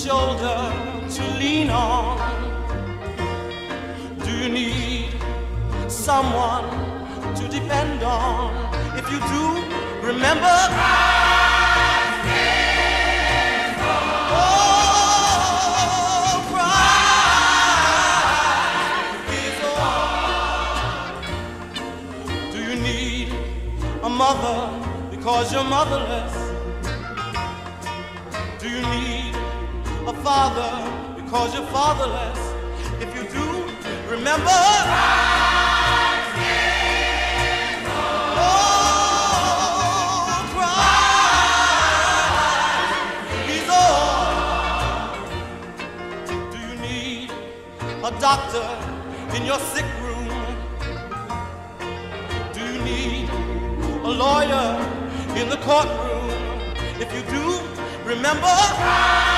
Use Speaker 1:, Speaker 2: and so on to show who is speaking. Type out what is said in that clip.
Speaker 1: shoulder to lean on? Do you need someone to depend on? If you do, remember Christ is born. Oh, Christ is born. Do you need a mother because you're motherless? Do you need a father because you're fatherless? If you do, remember Christ is born. Oh, Christ is born. Do you need a doctor in your sick room? Do you need a lawyer in the courtroom? If you do, remember